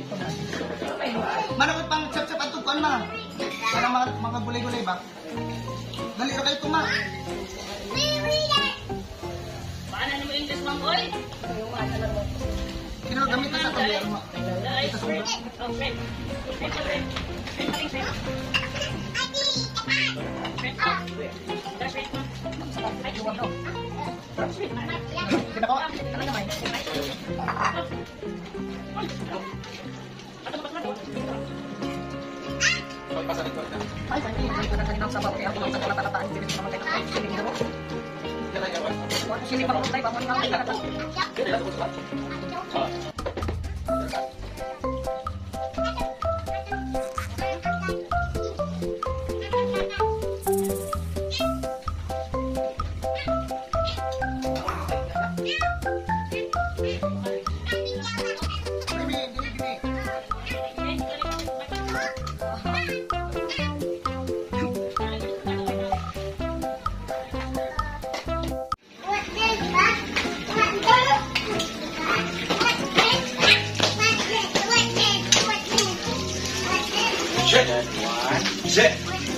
Manakot pang chap-chap at tukuan ma. Parang mga gulay-gulay ba? Dali ra kayo tuma. Paano mo English ma'am boy? Kinagamit na sa tabi mo. Okay. Kinako. Sini pa tayo bangon na tayo. Sit.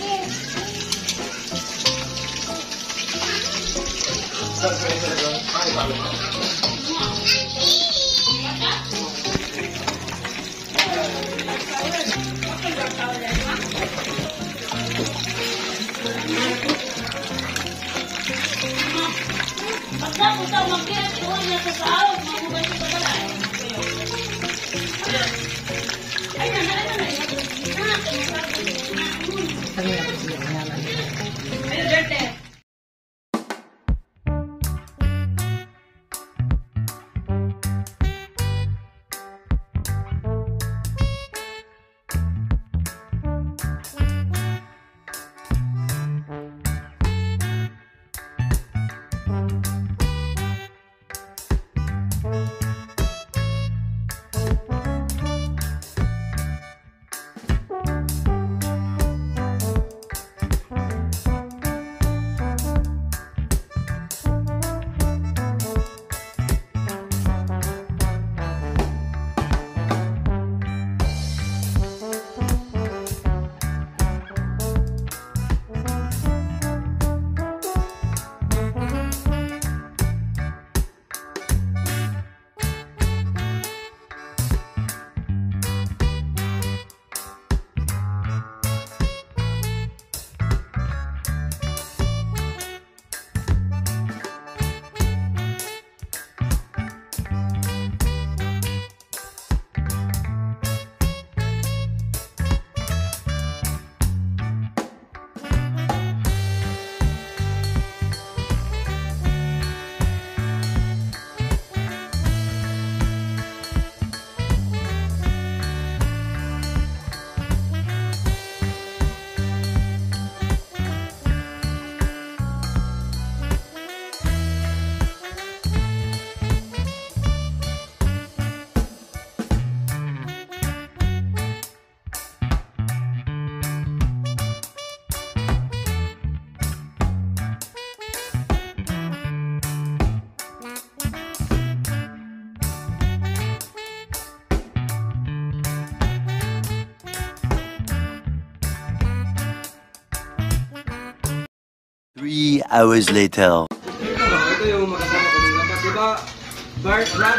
Three hours later. Ito yung makasama ko nung dapat. Diba, Bart, Brad?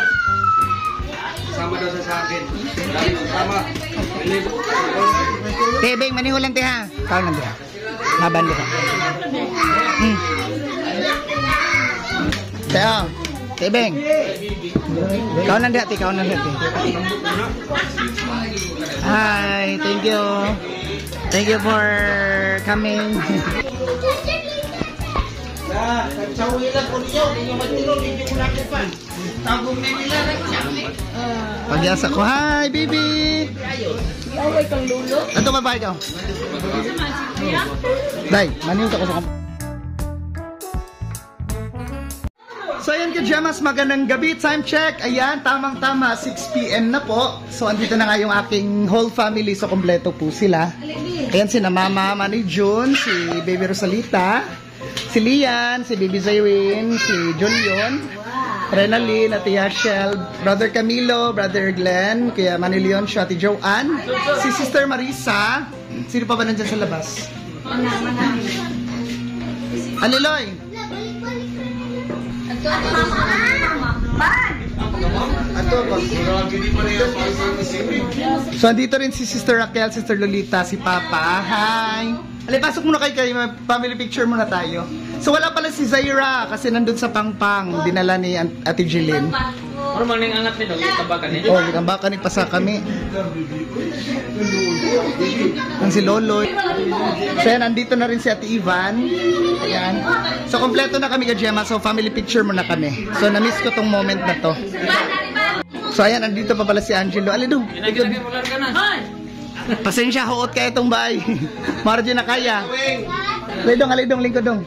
Kasama daw sa akin. Dahil kasama. Tebeng, manihulan te ha. Kau nanti ha. Laban kita. Teo, Tebeng. Kau nanti hati, kau nanti hati. Hi, thank you. Thank you for coming. Pagyasa ko, hi baby. Away kang lulo. Ito babae ka. Day, maniw ka ko sa So ayan ka Gemas, magandang gabi. Time check. Ayan, tamang-tama 6 PM na po. So andito na nga yung aking whole family. So kompleto po sila. Ayan si na mama ni June, si baby Rosalita, si Lian, si baby Zaywin, si Julion. Renalyn, Ate Yashel, Brother Camilo, Brother Glenn, kaya Manilion, siya, Ate Joanne, si Sister Marisa. Sino pa ba nandyan sa labas? Aliloy! So, andito rin si Sister Raquel, Sister Lolita, si Papa. Hi! Ali, pasok muna kayo, family picture muna tayo. So, wala pala si Zaira kasi nandun sa Pangpang, dinala ni Ate Jeline. Ano man yung angat nito? Itabakan niya? Oh, ikambakan ni pasa kami. Ang si Loloy. So, yan, andito na rin si Ate Ivan. Ayan. So, kompleto na kami ka Gemma. So, family picture muna kami. So, na-miss ko tong moment na to. So, ayan, andito pa pala si Angelo. Alidong. Pasensya, huot kayo itong bahay. Marjo na kaya. Alidong, lingkod dong.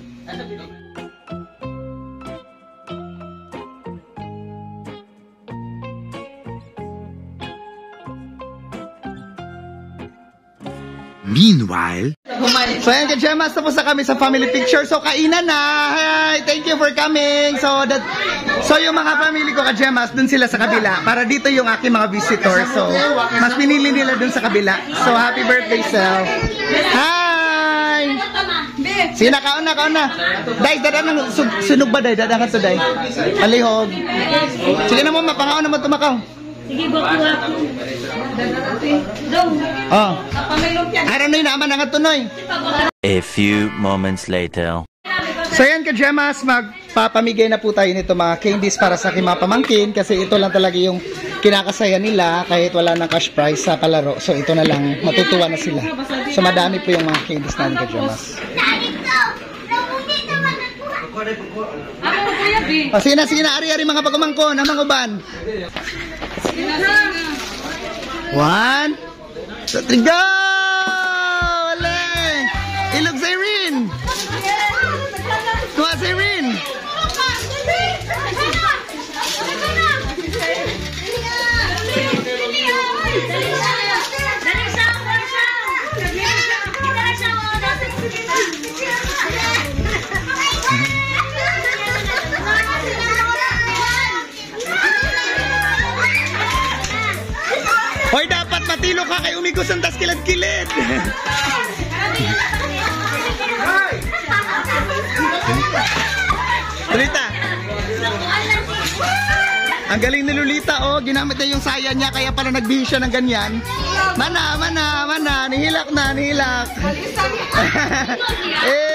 Meanwhile, So ayan ka Gemmas, tapos na kami sa family picture. So kainan na. Hi, thank you for coming. So yung mga family ko ka Gemmas, dun sila sa kabila. Para dito yung aking mga visitors. So mas pinili nila dun sa kabila. So happy birthday, Sel. Hi! Sige na, kaon na. Day, dada nang sunog ba, Day? Dada ka to, Day. Palihog. Sige na mo, mapangaon naman tumakaw. Sige, bakuha ko. Oh. Araw na yun, naman ang tunoy. a few moments later. So yan ka Gemmas, magpapamigay na po tayo nito mga candies para sa aking mga pamangkin kasi ito lang talaga yung kinakasaya nila kahit wala ng cash prize sa palaro. So ito na lang, matutuwa na sila. So madami po yung mga candies namin ka Gemmas. Sige na, ari-ari mga pagumangkon, ang mga uban. 1, 2, 3, go! Alay! Ilog sa Irene! Kuha sa Irene! Hoy, dapat matilo ka kay umigos ang tas kilid-kilid. Lolita. Ang galing ni Lolita, oh. Ginamit niya yung saya niya, kaya pala nagbihis siya ng ganyan. Mana. Nihilak na.